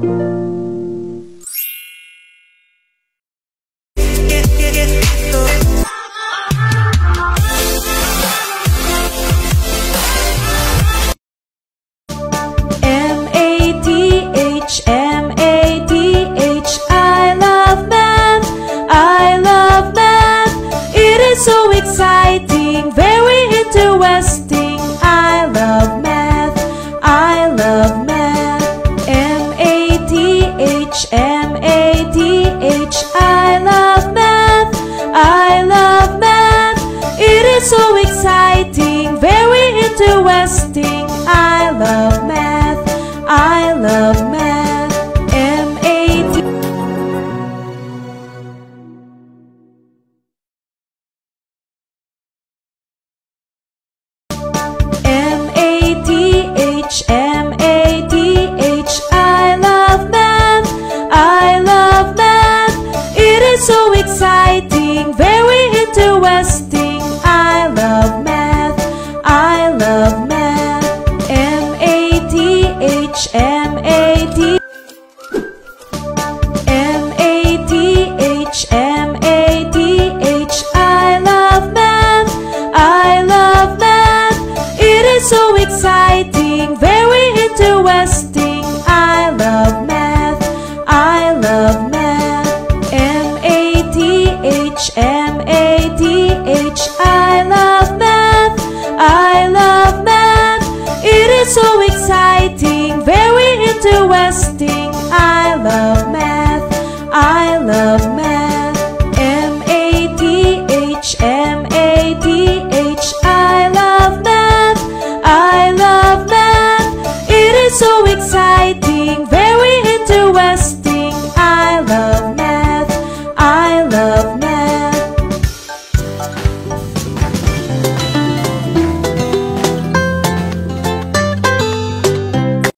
So exciting, very interesting. I love math, I love math. M-A-T-H, M-A-T-H. I love math, I love math. It is so exciting, very interesting.